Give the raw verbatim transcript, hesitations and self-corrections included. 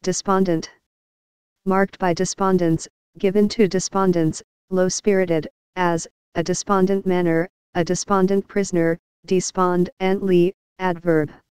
Despondent. Marked by despondence, given to despondents, low-spirited, as, a despondent manner, a despondent prisoner, despond-ently, adverb.